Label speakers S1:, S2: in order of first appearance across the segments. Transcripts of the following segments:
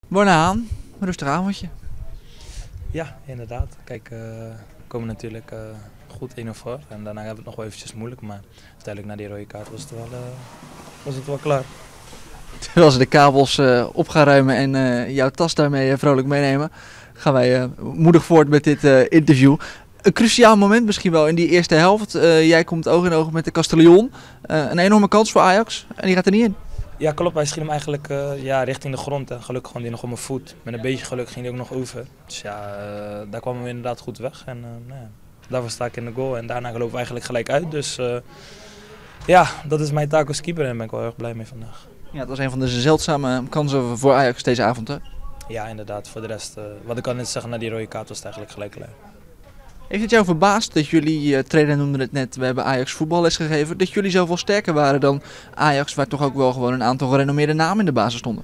S1: Borna aan, rustig avondje.
S2: Ja, inderdaad. Kijk, we komen natuurlijk goed 1-0 voor. En daarna hebben we het nog wel eventjes moeilijk. Maar uiteindelijk na die rode kaart was het wel klaar.
S1: Terwijl ze de kabels op gaan ruimen en jouw tas daarmee vrolijk meenemen, gaan wij moedig voort met dit interview. Een cruciaal moment misschien wel in die eerste helft. Jij komt oog in oog met de Castellón. Een enorme kans voor Ajax en die gaat er niet in.
S2: Ja, klopt. Hij schiet hem eigenlijk richting de grond. En gelukkig kwam hij nog op mijn voet. Met een beetje geluk ging hij ook nog over. Dus ja, daar kwam hij inderdaad goed weg. En nou ja, daarvoor sta ik in de goal. En daarna gelopen we eigenlijk gelijk uit. Dus ja, dat is mijn taak als keeper en daar ben ik wel erg blij mee vandaag.
S1: Ja, het was een van de zeldzame kansen voor Ajax deze avond, hè?
S2: Ja, inderdaad. Voor de rest, wat ik al net zeggen, na die rode kaart was het eigenlijk gelijk klaar.
S1: Heeft het jou verbaasd dat jullie, trainer noemde het net, we hebben Ajax voetballes gegeven, dat jullie zoveel sterker waren dan Ajax, waar toch ook wel gewoon een aantal gerenommeerde namen in de basis stonden?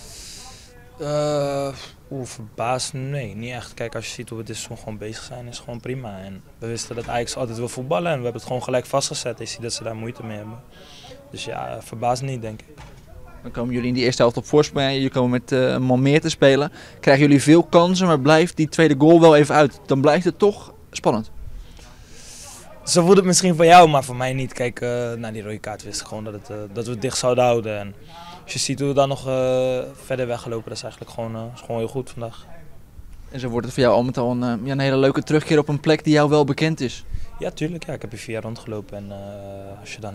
S2: Verbaasd? Nee, niet echt. Kijk, als je ziet hoe we dit seizoen gewoon bezig zijn, is het gewoon prima. En we wisten dat Ajax altijd wil voetballen en we hebben het gewoon gelijk vastgezet. Je ziet dat ze daar moeite mee hebben. Dus ja, verbaasd niet, denk ik.
S1: Dan komen jullie in die eerste helft op voorsprong, jullie komen met een man meer te spelen. Krijgen jullie veel kansen, maar blijft die tweede goal wel even uit. Dan blijft het toch spannend.
S2: Zo voelt het misschien voor jou, maar voor mij niet. Kijk, na die rode kaart wist ik gewoon dat we het dicht zouden houden. En als je ziet hoe we dan nog verder weggelopen, dat is eigenlijk gewoon heel goed vandaag.
S1: En zo wordt het voor jou al met al een hele leuke terugkeer op een plek die jou wel bekend is.
S2: Ja, tuurlijk. Ja, ik heb hier 4 jaar rondgelopen en als je dan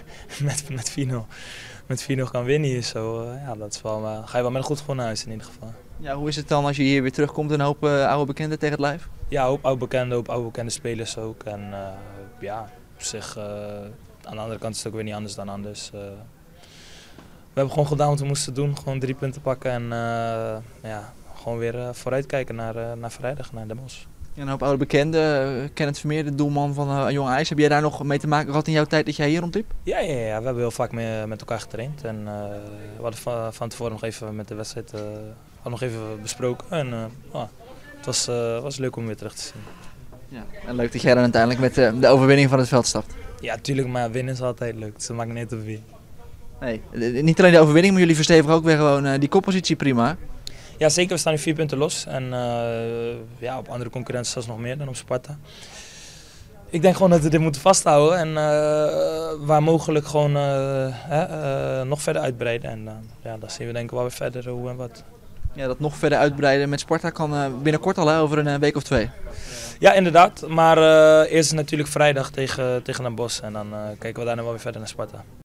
S2: met 4-0 kan winnen hier zo, ja, dat is wel, ga je wel met een goed gevoel naar huis in ieder geval.
S1: Ja, hoe is het dan als je hier weer terugkomt en een hoop oude bekenden tegen het lijf?
S2: Ja, hoop oude bekende spelers ook. En ja, op zich, aan de andere kant is het ook weer niet anders dan anders. We hebben gewoon gedaan wat we moesten doen, gewoon 3 punten pakken en ja, gewoon weer vooruitkijken naar vrijdag, naar Den Bosch.
S1: Ja, een hoop oude bekenden, Kenneth Vermeer, de doelman van Jong Ajax. Heb jij daar nog mee te maken gehad in jouw tijd dat jij hier rondliep?
S2: Ja, we hebben heel vaak met elkaar getraind en we hadden van tevoren nog even met de wedstrijd nog even besproken. En het was leuk om weer terug te zien.
S1: Ja, en leuk dat jij dan uiteindelijk met de overwinning van het veld stapt.
S2: Ja, tuurlijk, maar winnen is altijd leuk, dus dat maakt niet uit wie.
S1: Nee, niet alleen de overwinning, maar jullie verstevigen ook weer gewoon die koppositie prima.
S2: Ja, zeker. We staan nu 4 punten los. En ja, op andere concurrenten zelfs nog meer dan op Sparta. Ik denk gewoon dat we dit moeten vasthouden. En waar mogelijk gewoon nog verder uitbreiden. En ja, dan zien we denk ik wel weer verder hoe en wat.
S1: Ja, dat nog verder uitbreiden met Sparta kan binnenkort al, hè, over een week of 2.
S2: Ja, inderdaad. Maar eerst is natuurlijk vrijdag tegen Den Bosch. En dan kijken we daarna wel weer verder naar Sparta.